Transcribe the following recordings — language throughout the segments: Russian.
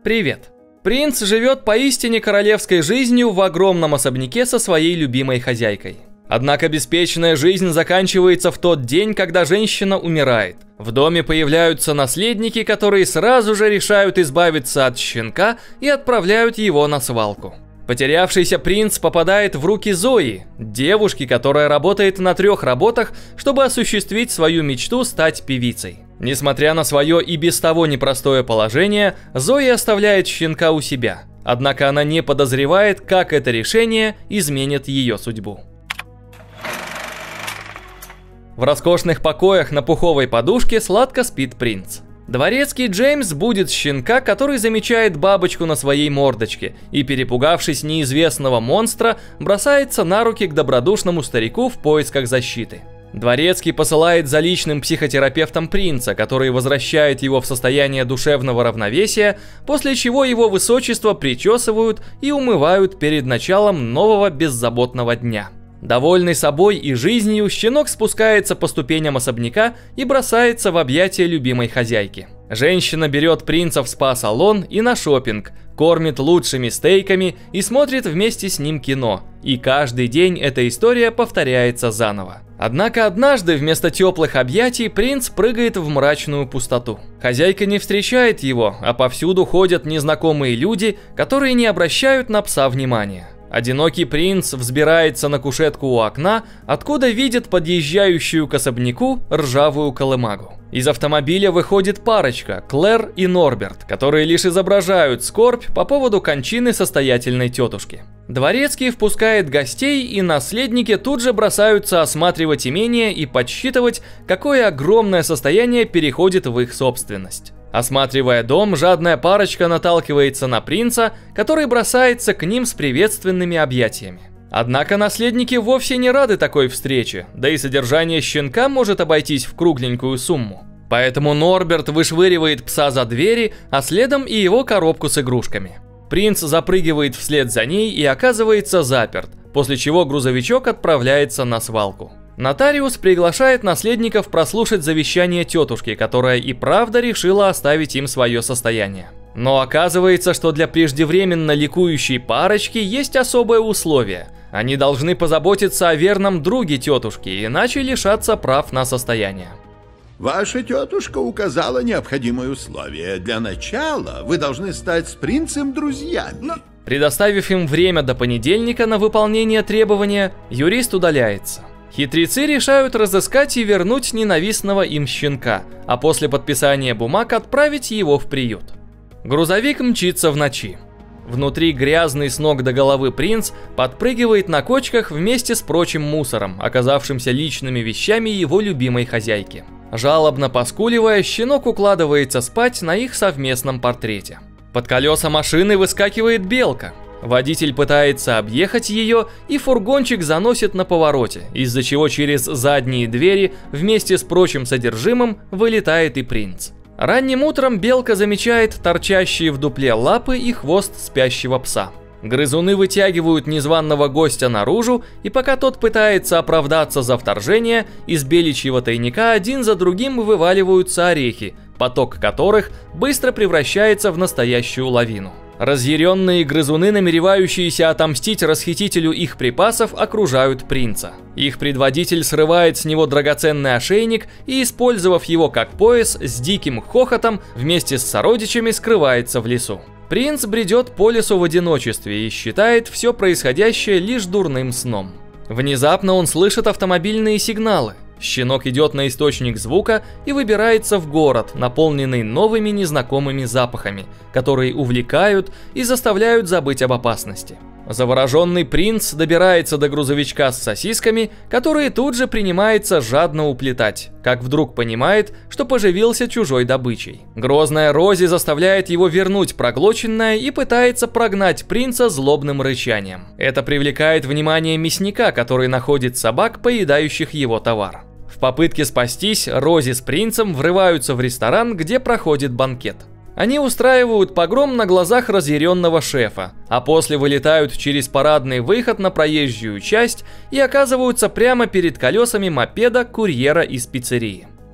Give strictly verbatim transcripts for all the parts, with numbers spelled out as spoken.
Привет. Принц живет поистине королевской жизнью в огромном особняке со своей любимой хозяйкой. Однако беспечная жизнь заканчивается в тот день, когда женщина умирает. В доме появляются наследники, которые сразу же решают избавиться от щенка и отправляют его на свалку. Потерявшийся принц попадает в руки Зои, девушки, которая работает на трех работах, чтобы осуществить свою мечту стать певицей. Несмотря на свое и без того непростое положение, Зои оставляет щенка у себя. Однако она не подозревает, как это решение изменит ее судьбу. В роскошных покоях на пуховой подушке сладко спит принц. Дворецкий Джеймс будет щенка, который замечает бабочку на своей мордочке и, перепугавшись неизвестного монстра, бросается на руки к добродушному старику в поисках защиты. Дворецкий посылает за личным психотерапевтом принца, который возвращает его в состояние душевного равновесия, после чего его высочество причесывают и умывают перед началом нового беззаботного дня. Довольный собой и жизнью, щенок спускается по ступеням особняка и бросается в объятия любимой хозяйки. Женщина берет принца в спа-салон и на шопинг, кормит лучшими стейками и смотрит вместе с ним кино. И каждый день эта история повторяется заново. Однако однажды вместо теплых объятий принц прыгает в мрачную пустоту. Хозяйка не встречает его, а повсюду ходят незнакомые люди, которые не обращают на пса внимания. Одинокий принц взбирается на кушетку у окна, откуда видит подъезжающую к особняку ржавую колымагу. Из автомобиля выходит парочка, Клэр и Норберт, которые лишь изображают скорбь по поводу кончины состоятельной тетушки. Дворецкий впускает гостей, и наследники тут же бросаются осматривать имение и подсчитывать, какое огромное состояние переходит в их собственность. Осматривая дом, жадная парочка наталкивается на принца, который бросается к ним с приветственными объятиями. Однако наследники вовсе не рады такой встрече, да и содержание щенка может обойтись в кругленькую сумму. Поэтому Норберт вышвыривает пса за двери, а следом и его коробку с игрушками. Принц запрыгивает вслед за ней и оказывается заперт, после чего грузовичок отправляется на свалку. Нотариус приглашает наследников прослушать завещание тетушки, которая и правда решила оставить им свое состояние. Но оказывается, что для преждевременно ликующей парочки есть особое условие. Они должны позаботиться о верном друге тетушки, иначе лишатся прав на состояние. Ваша тетушка указала необходимые условия. Для начала вы должны стать с принцем друзьями. Предоставив им время до понедельника на выполнение требования, юрист удаляется. Хитрецы решают разыскать и вернуть ненавистного им щенка, а после подписания бумаг отправить его в приют. Грузовик мчится в ночи. Внутри грязный с ног до головы принц подпрыгивает на кочках вместе с прочим мусором, оказавшимся личными вещами его любимой хозяйки. Жалобно поскуливая, щенок укладывается спать на их совместном портрете. Под колеса машины выскакивает белка. Водитель пытается объехать ее, и фургончик заносит на повороте, из-за чего через задние двери вместе с прочим содержимым вылетает и принц. Ранним утром белка замечает торчащие в дупле лапы и хвост спящего пса. Грызуны вытягивают незваного гостя наружу, и пока тот пытается оправдаться за вторжение, из беличьего тайника один за другим вываливаются орехи, поток которых быстро превращается в настоящую лавину. Разъяренные грызуны, намеревающиеся отомстить расхитителю их припасов, окружают принца. Их предводитель срывает с него драгоценный ошейник и, использовав его как пояс, с диким хохотом вместе с сородичами скрывается в лесу. Принц бредет по лесу в одиночестве и считает все происходящее лишь дурным сном. Внезапно он слышит автомобильные сигналы. Щенок идет на источник звука и выбирается в город, наполненный новыми незнакомыми запахами, которые увлекают и заставляют забыть об опасности. Завороженный принц добирается до грузовичка с сосисками, которые тут же принимается жадно уплетать, как вдруг понимает, что поживился чужой добычей. Грозная Рози заставляет его вернуть проглоченное и пытается прогнать принца злобным рычанием. Это привлекает внимание мясника, который находит собак, поедающих его товар. В попытке спастись, Рози с принцем врываются в ресторан, где проходит банкет. Они устраивают погром на глазах разъяренного шефа, а после вылетают через парадный выход на проезжую часть и оказываются прямо перед колесами мопеда курьера из пиццерии.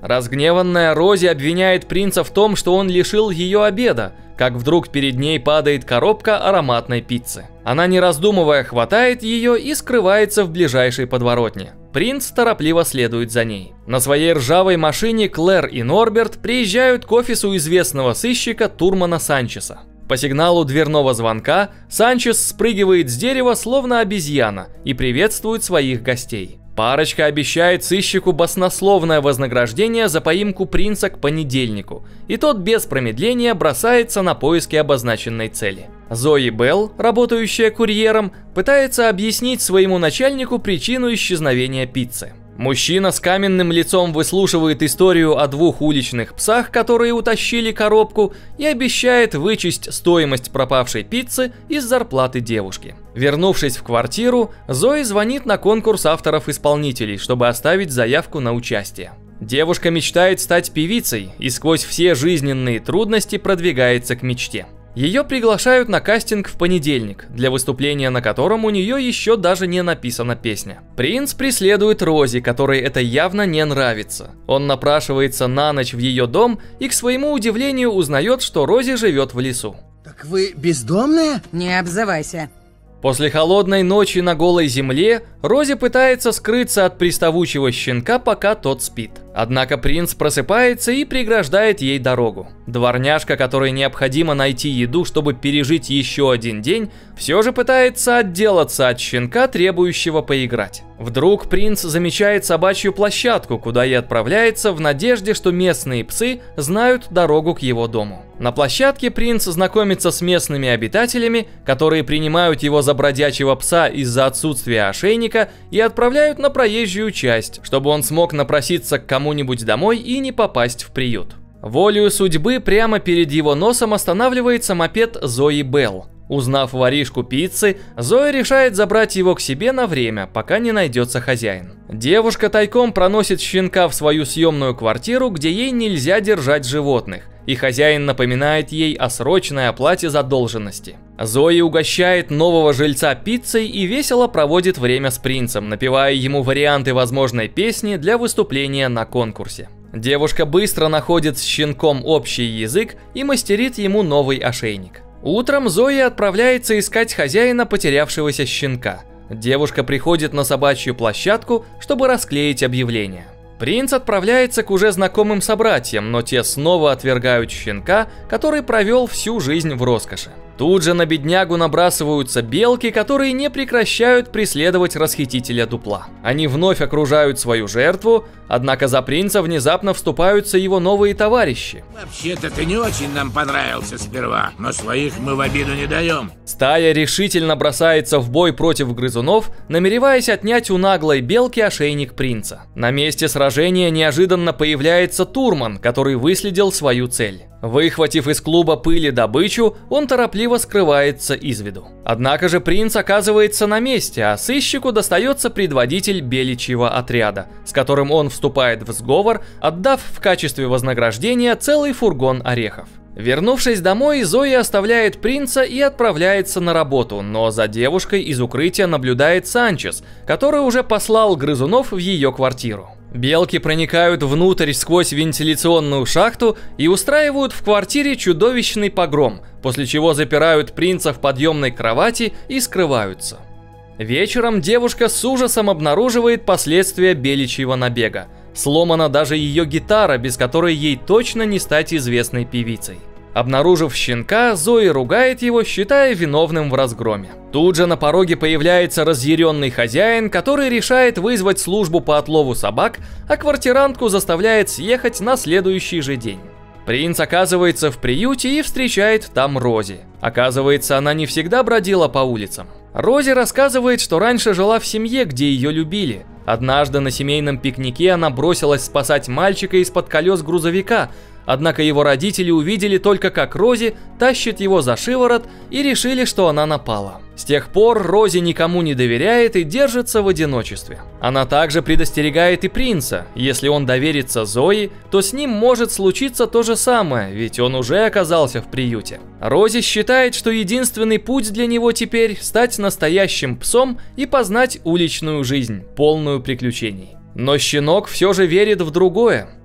Разгневанная Рози обвиняет принца в том, что он лишил ее обеда, как вдруг перед ней падает коробка ароматной пиццы. Она, не раздумывая, хватает ее и скрывается в ближайшей подворотне. Принц торопливо следует за ней. На своей ржавой машине Клэр и Норберт приезжают к офису известного сыщика Турмана Санчеса. По сигналу дверного звонка Санчес спрыгивает с дерева, словно обезьяна, и приветствует своих гостей. Парочка обещает сыщику баснословное вознаграждение за поимку принца к понедельнику, и тот без промедления бросается на поиски обозначенной цели. Зои Белл, работающая курьером, пытается объяснить своему начальнику причину исчезновения пиццы. Мужчина с каменным лицом выслушивает историю о двух уличных псах, которые утащили коробку, и обещает вычесть стоимость пропавшей пиццы из зарплаты девушки. Вернувшись в квартиру, Зои звонит на конкурс авторов-исполнителей, чтобы оставить заявку на участие. Девушка мечтает стать певицей и сквозь все жизненные трудности продвигается к мечте. Ее приглашают на кастинг в понедельник, для выступления на котором у нее еще даже не написана песня. Принц преследует Рози, которой это явно не нравится. Он напрашивается на ночь в ее дом и, к своему удивлению, узнает, что Рози живет в лесу. Так вы бездомная? Не обзывайся. После холодной ночи на голой земле Рози пытается скрыться от приставучего щенка, пока тот спит. Однако принц просыпается и преграждает ей дорогу. Дворняжка, которой необходимо найти еду, чтобы пережить еще один день, все же пытается отделаться от щенка, требующего поиграть. Вдруг принц замечает собачью площадку, куда и отправляется в надежде, что местные псы знают дорогу к его дому. На площадке принц знакомится с местными обитателями, которые принимают его за бродячего пса из-за отсутствия ошейника и отправляют на проезжую часть, чтобы он смог напроситься к кому-нибудь домой и не попасть в приют. Волею судьбы прямо перед его носом останавливается мопед Зои Белл. Узнав воришку пиццы, Зоя решает забрать его к себе на время, пока не найдется хозяин. Девушка тайком проносит щенка в свою съемную квартиру, где ей нельзя держать животных, и хозяин напоминает ей о срочной оплате задолженности. Зои угощает нового жильца пиццей и весело проводит время с принцем, напевая ему варианты возможной песни для выступления на конкурсе. Девушка быстро находит с щенком общий язык и мастерит ему новый ошейник. Утром Зои отправляется искать хозяина потерявшегося щенка. Девушка приходит на собачью площадку, чтобы расклеить объявление. Принц отправляется к уже знакомым собратьям, но те снова отвергают щенка, который провел всю жизнь в роскоши. Тут же на беднягу набрасываются белки, которые не прекращают преследовать расхитителя дупла. Они вновь окружают свою жертву, однако за принца внезапно вступаются его новые товарищи. Вообще-то ты не очень нам понравился сперва, но своих мы в обиду не даем. Стая решительно бросается в бой против грызунов, намереваясь отнять у наглой белки ошейник принца. На месте сражения неожиданно появляется Турман, который выследил свою цель. Выхватив из клуба пыли добычу, он торопливо скрывается из виду. Однако же принц оказывается на месте, а сыщику достается предводитель беличьего отряда, с которым он вступает в сговор, отдав в качестве вознаграждения целый фургон орехов. Вернувшись домой, Зои оставляет принца и отправляется на работу, но за девушкой из укрытия наблюдает Санчес, который уже послал грызунов в ее квартиру. Белки проникают внутрь сквозь вентиляционную шахту и устраивают в квартире чудовищный погром, после чего запирают принца в подъемной кровати и скрываются. Вечером девушка с ужасом обнаруживает последствия беличьего набега. Сломана даже ее гитара, без которой ей точно не стать известной певицей. Обнаружив щенка, Зои ругает его, считая виновным в разгроме. Тут же на пороге появляется разъяренный хозяин, который решает вызвать службу по отлову собак, а квартирантку заставляет съехать на следующий же день. Принц оказывается в приюте и встречает там Рози. Оказывается, она не всегда бродила по улицам. Рози рассказывает, что раньше жила в семье, где ее любили. Однажды на семейном пикнике она бросилась спасать мальчика из-под колес грузовика, однако его родители увидели только, как Рози тащит его за шиворот, и решили, что она напала. С тех пор Рози никому не доверяет и держится в одиночестве. Она также предостерегает и принца: если он доверится Зои, то с ним может случиться то же самое, ведь он уже оказался в приюте. Рози считает, что единственный путь для него теперь — стать настоящим псом и познать уличную жизнь, полную приключений. Но щенок все же верит в другое.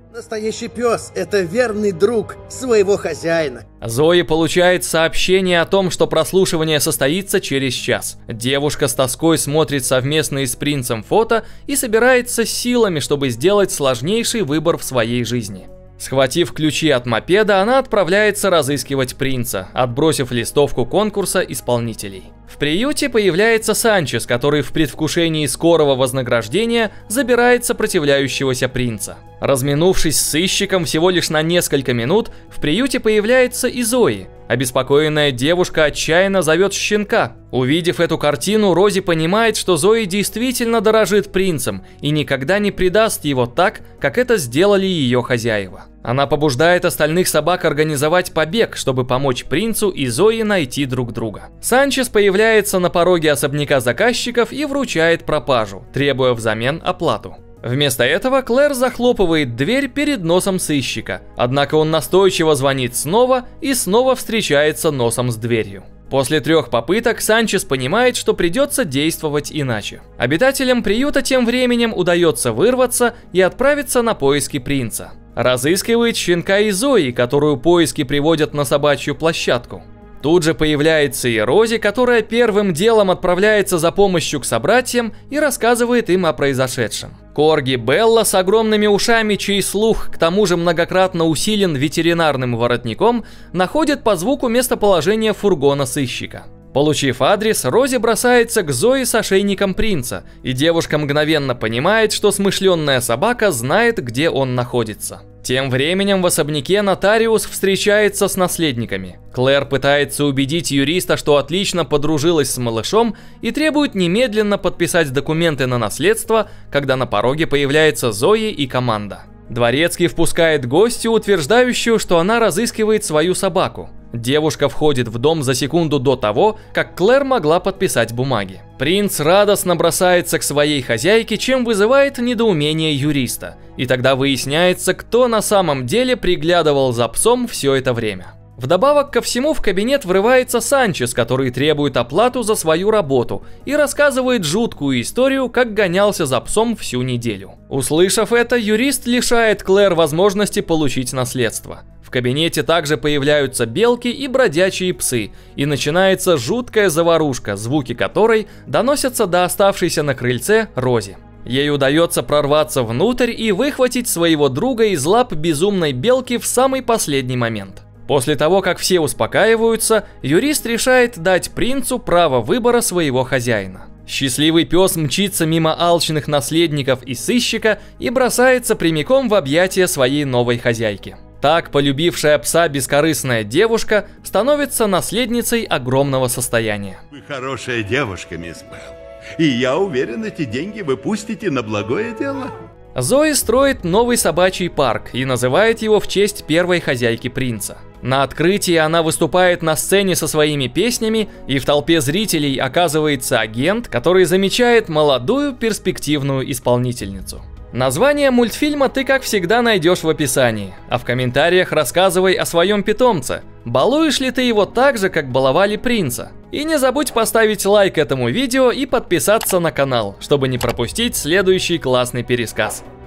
Настоящий пес – это верный друг своего хозяина. Зои получает сообщение о том, что прослушивание состоится через час. Девушка с тоской смотрит совместные с принцем фото и собирается силами, чтобы сделать сложнейший выбор в своей жизни. Схватив ключи от мопеда, она отправляется разыскивать принца, отбросив листовку конкурса исполнителей. В приюте появляется Санчес, который в предвкушении скорого вознаграждения забирает сопротивляющегося принца. Разминувшись с сыщиком всего лишь на несколько минут, в приюте появляется и Зои. Обеспокоенная девушка отчаянно зовет щенка. Увидев эту картину, Рози понимает, что Зои действительно дорожит принцем и никогда не предаст его так, как это сделали ее хозяева. Она побуждает остальных собак организовать побег, чтобы помочь принцу и Зои найти друг друга. Санчес появляется на пороге особняка заказчиков и вручает пропажу, требуя взамен оплату. Вместо этого Клэр захлопывает дверь перед носом сыщика, однако он настойчиво звонит снова и снова встречается носом с дверью. После трех попыток Санчес понимает, что придется действовать иначе. Обитателям приюта тем временем удается вырваться и отправиться на поиски принца. Разыскивает щенка и Зои, которую поиски приводят на собачью площадку. Тут же появляется и Рози, которая первым делом отправляется за помощью к собратьям и рассказывает им о произошедшем. Корги Белла с огромными ушами, чей слух к тому же многократно усилен ветеринарным воротником, находит по звуку местоположение фургона сыщика. Получив адрес, Рози бросается к Зои с ошейником принца, и девушка мгновенно понимает, что смышленная собака знает, где он находится. Тем временем в особняке нотариус встречается с наследниками. Клэр пытается убедить юриста, что отлично подружилась с малышом и требует немедленно подписать документы на наследство, когда на пороге появляется Зои и команда. Дворецкий впускает гостью, утверждающую, что она разыскивает свою собаку. Девушка входит в дом за секунду до того, как Клэр могла подписать бумаги. Принц радостно бросается к своей хозяйке, чем вызывает недоумение юриста. И тогда выясняется, кто на самом деле приглядывал за псом все это время. Вдобавок ко всему в кабинет врывается Санчес, который требует оплату за свою работу и рассказывает жуткую историю, как гонялся за псом всю неделю. Услышав это, юрист лишает Клэр возможности получить наследство. В кабинете также появляются белки и бродячие псы, и начинается жуткая заварушка, звуки которой доносятся до оставшейся на крыльце Рози. Ей удается прорваться внутрь и выхватить своего друга из лап безумной белки в самый последний момент. После того, как все успокаиваются, юрист решает дать принцу право выбора своего хозяина. Счастливый пес мчится мимо алчных наследников и сыщика и бросается прямиком в объятия своей новой хозяйки. Так, полюбившая пса бескорыстная девушка становится наследницей огромного состояния. Вы хорошая девушка, мисс Белл. И я уверен, эти деньги вы пустите на благое дело. Зои строит новый собачий парк и называет его в честь первой хозяйки принца. На открытии она выступает на сцене со своими песнями, и в толпе зрителей оказывается агент, который замечает молодую перспективную исполнительницу. Название мультфильма ты, как всегда, найдешь в описании, а в комментариях рассказывай о своем питомце. Балуешь ли ты его так же, как баловали принца? И не забудь поставить лайк этому видео и подписаться на канал, чтобы не пропустить следующий классный пересказ.